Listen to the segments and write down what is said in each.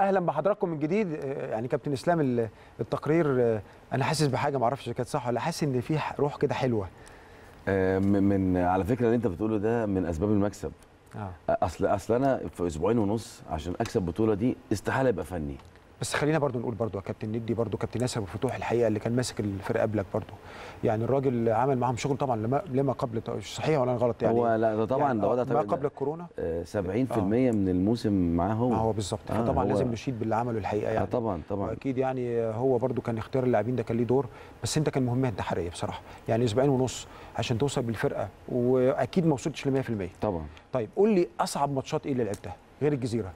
اهلا بحضراتكم من جديد. يعني كابتن اسلام التقرير، انا حاسس بحاجه ما اعرفش كانت صح ولا، حاسس ان في روح كده حلوه. من على فكره اللي انت بتقوله ده من اسباب المكسب. اصل انا في اسبوعين ونص عشان اكسب البطوله دي استحاله يبقى فني. بس خلينا برضو نقول برضو يا كابتن ندي برضو كابتن ياسر أبو الفتوح الحقيقه اللي كان ماسك الفرقه قبلك برضو، يعني الراجل عمل معاهم شغل طبعا لما قبل، صحيح ولا انا غلط؟ يعني هو لا ده طبعا يعني ده ما قبل الكورونا 70% من الموسم معاه هو. هو بالظبط. فطبعا لازم نشيد باللي عمله الحقيقه يعني. طبعا واكيد يعني هو برضو كان اختيار اللاعبين ده كان ليه دور، بس انت كان مهمه انتحاريه بصراحه، يعني اسبوعين ونص عشان توصل بالفرقه، واكيد ما وصلتش ل 100%. طبعا. طيب قول لي اصعب ماتشات ايه اللي لعبتها غير الجزيره؟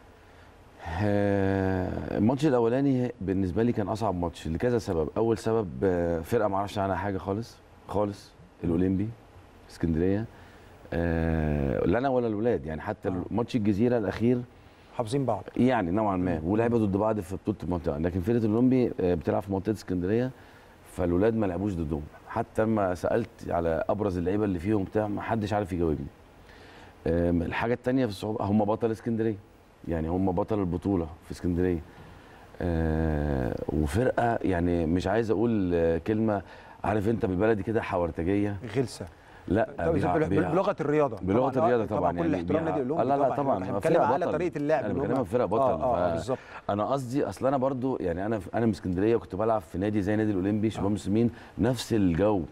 الماتش الاولاني بالنسبه لي كان اصعب ماتش لكذا سبب. اول سبب فرقه ما اعرفش عنها حاجه خالص الاولمبي اسكندريه، لا انا ولا الاولاد يعني. حتى ماتش الجزيره الاخير حافظين بعض يعني نوعا ما، ولاعيبه ضد بعض في بطوله المنطقه، لكن فرقه الاولمبي بتلعب في منطقه اسكندريه، فالاولاد ما لعبوش ضدهم. حتى لما سالت على ابرز اللعيبه اللي فيهم بتاع ما حدش عارف يجاوبني. الحاجه الثانيه في الصعوبه هم بطل اسكندريه، يعني هم بطل البطوله في اسكندريه. وفرقه يعني مش عايز اقول كلمه، عارف انت بالبلدي كده حورتجيه غلسه. لا بلغه الرياضه، بلغه الرياضه طبعا كل احترام نادي الأولمبي. لا طبعا بنتكلم على طريقه اللعب. انا بكلمك فرقه بطل. بالظبط. انا قصدي اصل انا برضو يعني انا من اسكندريه وكنت بلعب في نادي زي نادي الاولمبي شباب مسلمين، نفس الجو،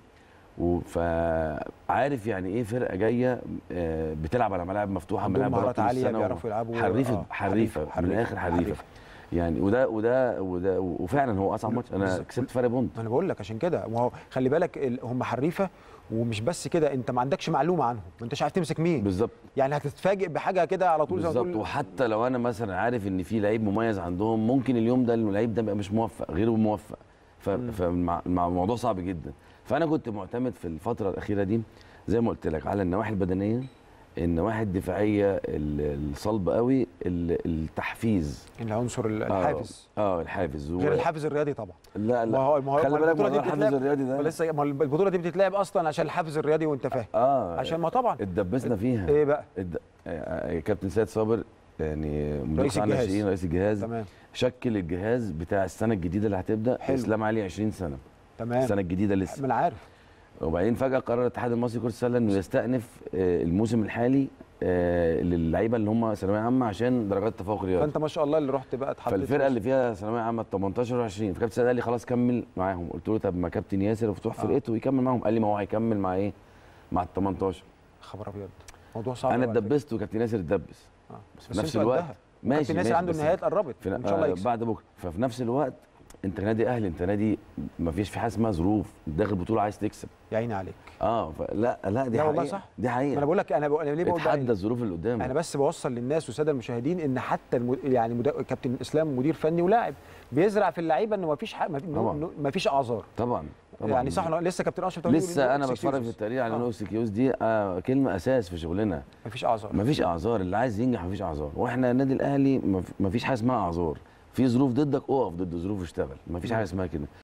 فعارف يعني ايه فرقه جايه بتلعب على ملاعب مفتوحه، ملاعب مهارات عاليه، بيعرفوا يلعبوا حريفه من الاخر حريفه يعني. وده وفعلا هو اصعب ماتش. انا كسبت فرق بونت. انا بقول لك عشان كده، ما هو خلي بالك هم حريفه، ومش بس كده، انت ما عندكش معلومه عنهم، ما انتش عارف تمسك مين بالظبط، يعني هتتفاجئ بحاجه كده على طول بالظبط. وحتى لو انا مثلا عارف ان في لعيب مميز عندهم، ممكن اليوم ده اللعيب ده بقى مش موفق، غير موفق، فالموضوع صعب جدا. فانا كنت معتمد في الفتره الاخيره دي زي ما قلت لك على النواحي البدنيه، النواحي الدفاعيه الصلب قوي، التحفيز، العنصر الحافز. الحافز غير الحافز الرياضي طبعا. لا ما هو خلي بالك من الحافز الرياضي ده لسه، ما البطوله دي بتتلعب اصلا عشان الحافز الرياضي، وانت فاهم. عشان ما طبعا اتدبسنا فيها. ايه بقى؟ كابتن سيد صابر يعني رئيس الجهاز تمام. شكل الجهاز بتاع السنه الجديده اللي هتبدا. اسلام علي 20 سنه. تمام. السنه الجديده لسه. ما انا عارف. وبعدين فجاه قرر الاتحاد المصري لكره السله انه يستأنف الموسم الحالي للعيبه اللي هم ثانويه عامه عشان درجات التفوق الرياضي. فانت ما شاء الله اللي رحت بقى اتحطيت فالفرقه اللي فيها ثانويه عامه 18 و20، فكابتن سيد قال لي خلاص كمل معاهم. قلت له طب ما كابتن ياسر وفتوح فرقته ويكمل معاهم. قال لي ما هو هيكمل مع ايه؟ مع ال 18. خبر ابيض، موضوع صعب. انا اتدبست وكابتن ياسر اتدبس. بس في نفس الوقت ماشي. كابتن ياسر عنده النهايات قربت ان شاء الله يكسب بعد بكره. ففي نفس الوقت انت نادي اهلي، انت نادي ما فيش في حاجه اسمها ظروف، داخل بطوله عايز تكسب. يا عيني عليك. لا دي حقيقه والله صح. دي حقيقه. انا بقول لك انا ليه بقول اتحدى الظروف اللي قدامك. انا بس بوصل للناس والساده المشاهدين ان حتى كابتن اسلام مدير فني ولاعب بيزرع في اللعيبه انه ما فيش اعذار. طبعا يعني صح. لسه كابتن اشرف لسه انا بتفرج في التقرير على نو اكسكيوز دي كلمه اساس في شغلنا. ما فيش اعذار. اللي عايز ينجح ما فيش اعذار، واحنا النادي الاهلي ما فيش حاجه اسمها اعذار. في ظروف ضدك اقف ضد ظروف اشتغل، ما فيش حاجه اسمها كده.